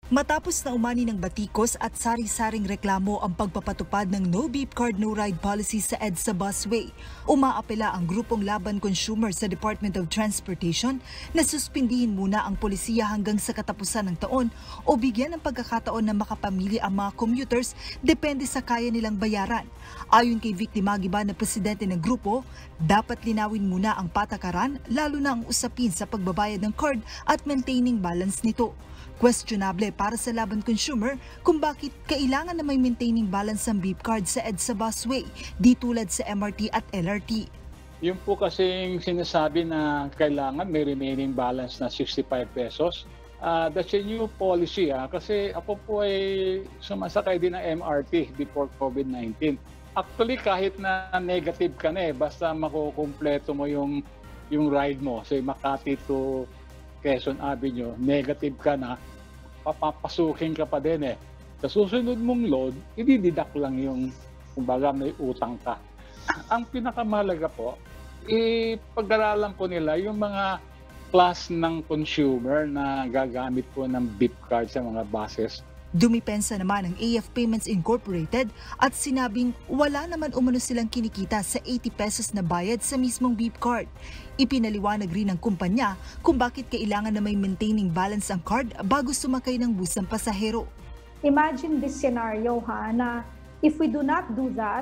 Matapos na umani ng batikos at sari-saring reklamo ang pagpapatupad ng No Beep Card No Ride policy sa EDSA Busway, umaapela ang grupong Laban Konsyumer sa Department of Transportation na suspendihin muna ang polisiya hanggang sa katapusan ng taon o bigyan ng pagkakataon na makapamili ang mga commuters depende sa kaya nilang bayaran. Ayon kay Vic Dimagiba na presidente ng grupo, dapat linawin muna ang patakaran lalo na ang usapin sa pagbabayad ng card at maintaining balance nito. Questionable para sa Laban Konsyumer kung bakit kailangan na may maintaining balance ang beep card sa EDSA Busway, di tulad sa MRT at LRT. Yung po kasing sinasabi na kailangan may remaining balance na 65 pesos, that's a new policy kasi ako po ay sumasakay din ng MRT before COVID-19. Actually kahit na negative ka na basta makukumpleto mo yung ride mo, say Makati to Quezon Avenue, negative ka na, papapasukin ka pa din Sa susunod mong load, i-deduct lang yung, kumbaga may utang ka. Ang pinakamahalaga po, ipag-aralan po nila yung mga class ng consumer na gagamit po ng beep card sa mga buses. Dumipensa naman ang AF Payments Incorporated at sinabing wala naman umano silang kinikita sa 80 pesos na bayad sa mismong beep card. Ipinaliwanag rin ng kumpanya kung bakit kailangan na may maintaining balance ang card bago sumakay ng bus ng pasahero. Imagine this scenario na if we do not do that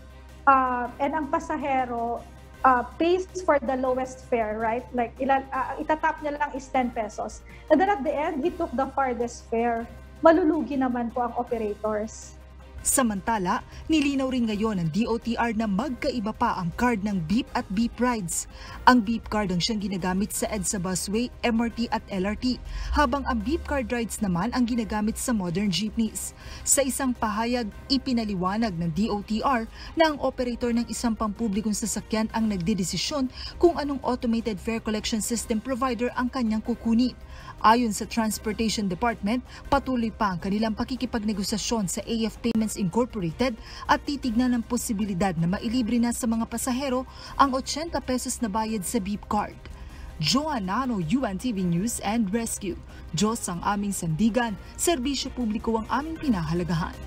and ang pasahero pays for the lowest fare, right? Like itatap niya lang is 10 pesos. And then at the end, he took the farthest fare. Malulugi naman po ang operators. Samantala, nilinaw rin ngayon ng DOTR na magkaiba pa ang card ng beep at beep rides. Ang beep card ang siyang ginagamit sa EDSA Busway, MRT at LRT, habang ang beep card rides naman ang ginagamit sa modern jeepneys. Sa isang pahayag, ipinaliwanag ng DOTR na ang operator ng isang pampublikong sasakyan ang nagdedesisyon kung anong automated fare collection system provider ang kanyang kukunin. Ayon sa Transportation Department, patuloy pa ang kanilang pakikipagnegosasyon sa AF Payments Incorporated at titignan ng posibilidad na mailibre na sa mga pasahero ang 80 pesos na bayad sa beep card. Joanano, UNTV News and Rescue. Diyos ang aming sandigan, serbisyo publiko ang aming pinahalagahan.